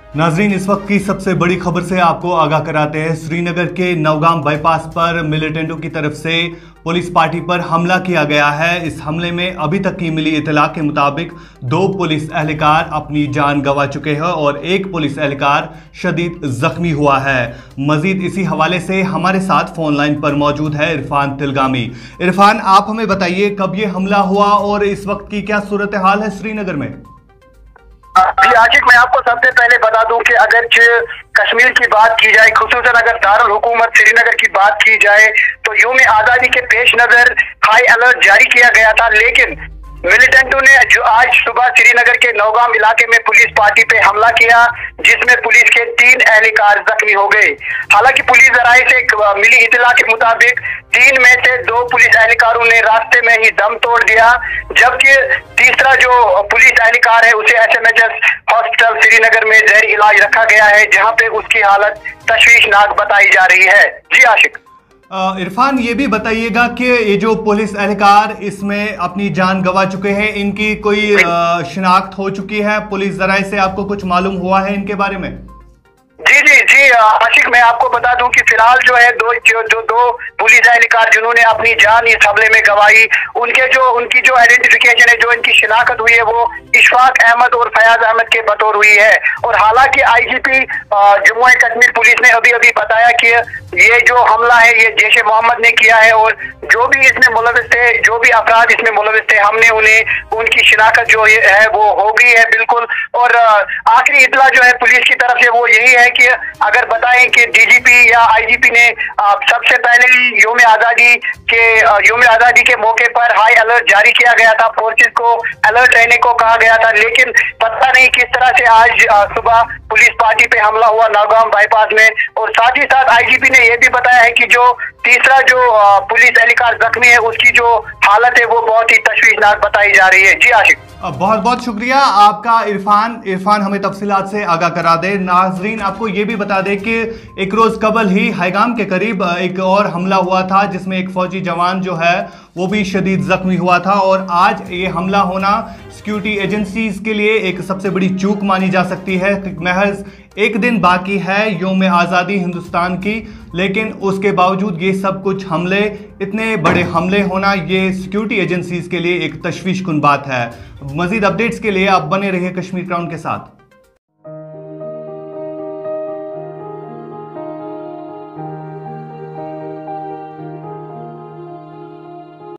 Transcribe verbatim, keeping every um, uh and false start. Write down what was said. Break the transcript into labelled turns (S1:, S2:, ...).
S1: नाजरीन, इस वक्त की सबसे बड़ी खबर से आपको आगाह कराते हैं। श्रीनगर के नौगाम बाईपास पर मिलिटेंटों की तरफ से पुलिस पार्टी पर हमला किया गया है। इस हमले में अभी तक की मिली इतला के मुताबिक दो पुलिस एहलकार अपनी जान गंवा चुके हैं और एक पुलिस एहलकार शदीद जख्मी हुआ है। मजीद इसी हवाले से हमारे साथ फोन लाइन पर मौजूद है इरफान तिलगामी। इरफान, आप हमें बताइए कब ये हमला हुआ और इस वक्त की क्या सूरत हाल है श्रीनगर में?
S2: जी आशिक, मैं आपको सबसे पहले बता दूं कि अगर कश्मीर की बात की जाए, खुसूसन अगर दारुल हुकूमत श्रीनगर की बात की जाए, तो यौम आज़ादी के पेश नजर हाई अलर्ट जारी किया गया था। लेकिन मिलिटेंटों ने जो आज सुबह श्रीनगर के नौगाम इलाके में पुलिस पार्टी पे हमला किया, जिसमें पुलिस के तीन एहलकार जख्मी हो गए। हालांकि पुलिस जराये से मिली इतला के मुताबिक तीन में से दो पुलिस एहलकारों ने रास्ते में ही दम तोड़ दिया, जबकि तीसरा जो पुलिस एहलकार है उसे S M H S hospital Srinagar में जेर इलाज रखा गया है, जहां पे उसकी हालत तशवीशनाक बताई जा रही है। जी आशिक।
S1: इरफान, ये भी बताइएगा कि ये जो पुलिस एहलकार इसमें अपनी जान गंवा चुके हैं, इनकी कोई शिनाख्त हो चुकी है? पुलिस जराये से आपको कुछ मालूम हुआ है इनके बारे में?
S2: जी जी जी आशिक, मैं आपको बता दूं कि फिलहाल जो है दो जो, जो दो पुलिस एहलकार जिन्होंने अपनी जान इस हमले में गंवाई, उनके जो उनकी जो आइडेंटिफिकेशन है, जो इनकी शिनाख्त हुई है, वो इशफाक अहमद और फयाज अहमद के बतौर हुई है। और हालांकि I G P Jammu and Kashmir police ने अभी अभी बताया कि ये जो हमला है ये जैश मोहम्मद ने किया है और जो भी इसमें मुलविस थे, जो भी अफराद इसमें मुलविस थे, हमने उन्हें उनकी शिनाख्त जो है वो हो गई है बिल्कुल। और आखिरी इतला जो है पुलिस की तरफ से वो यही है कि अगर बताएं कि डी जी पी या आई जी पी ने सबसे पहले यौम आज़ादी के यौम आज़ादी के मौके पर हाई अलर्ट जारी किया गया था, फोर्सेस को अलर्ट रहने को कहा गया था, लेकिन पता नहीं किस तरह से आज सुबह पुलिस पार्टी पे हमला हुआ नौगाम बाईपास में। और साथ ही साथ आई जी पी ने यह भी बताया है कि जो तीसरा जो पुलिस एहलकार जख्मी है उसकी जो हालत है वो बहुत ही तशवीशनाक बताई जा रही है। जी आशिक,
S1: बहुत बहुत शुक्रिया आपका इरफान। इरफान हमें तफसीलात से आगाह करा दे। नाजरीन, आपको ये भी बता दे कि एक रोज कबल ही हैगाम के करीब एक और हमला हुआ था, जिसमें एक फौजी जवान जो है वो भी शदीद जख्मी हुआ था। और आज ये हमला होना सिक्योरिटी एजेंसीज के लिए एक सबसे बड़ी चूक मानी जा सकती है। महज एक दिन बाकी है यौम आज़ादी हिंदुस्तान की, लेकिन उसके बावजूद ये सब कुछ हमले, इतने बड़े हमले होना, ये सिक्योरिटी एजेंसीज के लिए एक तशवीशकुन बात है। मजीद अपडेट्स के लिए आप बने रहिए कश्मीर क्राउन के साथ।